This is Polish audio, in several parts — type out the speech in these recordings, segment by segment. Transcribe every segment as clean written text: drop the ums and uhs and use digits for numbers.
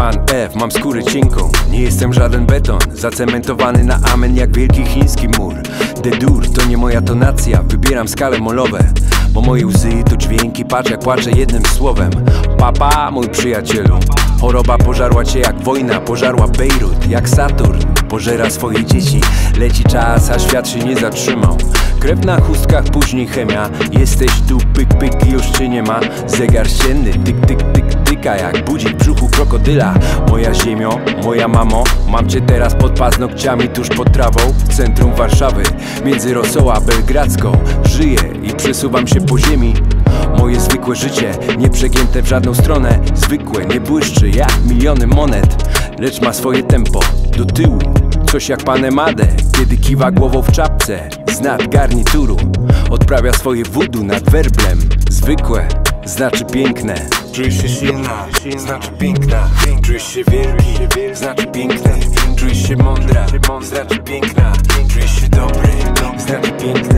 Pan F, mam skórę cienką. Nie jestem żaden beton, zacementowany na amen jak wielki chiński mur. D-dur to nie moja tonacja, wybieram skale molowe, bo moje łzy to dźwięki, patrz jak płaczę jednym słowem. Papa, mój przyjacielu, choroba pożarła cię jak wojna, pożarła Bejrut jak Saturn pożera swoje dzieci. Leci czas, a świat się nie zatrzymał. Krew na chustkach, później chemia. Jesteś tu, pyk, pyk, już cię nie ma. Zegar ścienny, tyk, tyk, tyk, tyka jak budzik w brzuchu krokodyla. Moja ziemio, moja mamo, mam cię teraz pod paznokciami, tuż pod trawą, w centrum Warszawy, między Rosołą a Belgradzką. Żyję i przesuwam się po ziemi. Moje zwykłe życie, nie przegięte w żadną stronę. Zwykłe, nie błyszczy jak miliony monet, lecz ma swoje tempo do tyłu, coś jak pan Emadę, kiedy kiwa głową w czapce z nad garnituru. Odprawia swoje voodoo nad werblem. Zwykłe znaczy piękne. Czujesz się silna, znaczy piękna. Czujesz się wielki, znaczy piękny. Czujesz się mądra, znaczy piękna. Czujesz się dobry, znaczy piękny.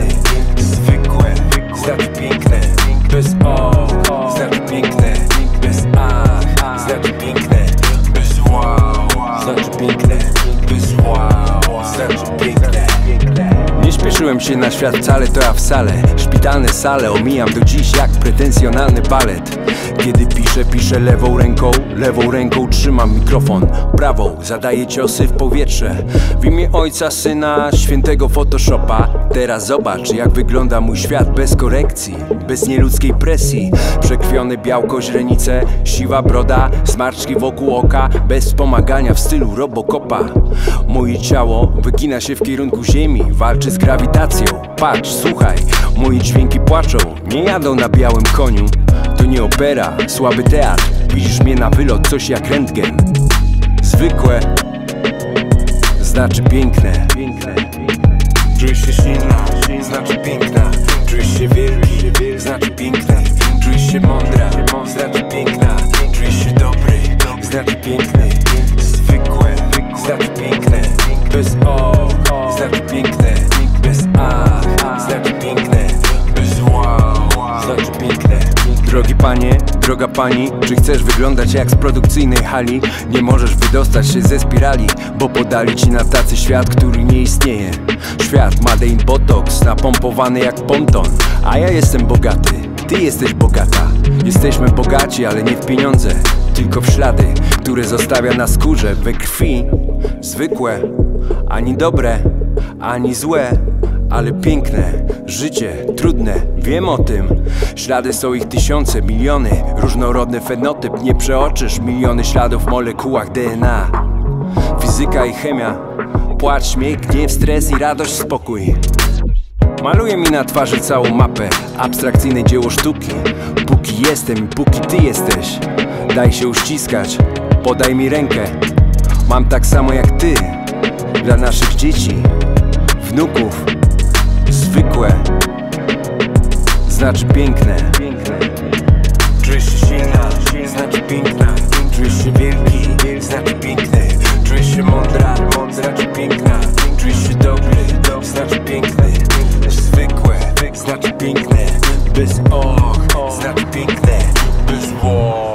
Zwykłe znaczy piękne. Bez o, znaczy piękne. Bez a, znaczy piękne. Bez wow, znaczy piękne. Bez wow, znaczy piękne. Nie śpieszyłem się na świat wcale, to ja w salę. Szpitalne sale omijam do dziś jak pretensjonalny balet. Kiedy piszę lewą ręką trzymam mikrofon, prawą zadaję ciosy w powietrze. W imię Ojca, Syna, Świętego Photoshopa. Teraz zobacz jak wygląda mój świat bez korekcji, bez nieludzkiej presji. Przekrwione białko, źrenice, siwa broda, smarczki wokół oka, bez wspomagania w stylu Robocopa. Moje ciało wygina się w kierunku ziemi, walczy z grawitacją. Patrz, słuchaj, moje dźwięki płaczą, nie jadą na białym koniu. To nie opera, słaby teatr, widzisz mnie na wylot, coś jak rentgen. Zwykłe znaczy piękne. Czujesz się silna, znaczy piękna. Czujesz się wielki, znaczy piękny. Czujesz się mądra, znaczy piękna. Czujesz się dobry, znaczy piękny. Zwykłe znaczy piękne. Bez o, znaczy piękne. Bez a, znaczy piękne. Bez wow, znaczy piękne. Drogi panie, droga pani, czy chcesz wyglądać jak z produkcyjnej hali? Nie możesz wydostać się ze spirali, bo podali ci na tacy świat, który nie istnieje. Świat made in botox, napompowany jak ponton. A ja jestem bogaty, ty jesteś bogata. Jesteśmy bogaci, ale nie w pieniądze, tylko w ślady, które zostawia na skórze, we krwi. Zwykłe, ani dobre, ani złe, ale piękne. Życie trudne, wiem o tym. Ślady są ich tysiące, miliony. Różnorodny fenotyp, nie przeoczysz. Miliony śladów w molekułach DNA. Fizyka i chemia, płacz, śmiech, gniew, stres i radość, spokój. Maluje mi na twarzy całą mapę, abstrakcyjne dzieło sztuki. Póki jestem i póki ty jesteś, daj się uściskać, podaj mi rękę. Mam tak samo jak ty, dla naszych dzieci, wnuków. Zwykłe znaczy piękne. Czujesz się silna, znaczy piękna. Czujesz się wielki, znaczy piękny. Czujesz się mądra, znaczy piękna. Czujesz się dobry, znaczy piękny. Zwykłe znaczy piękne. Bez o, znaczy piękne. Bez wow.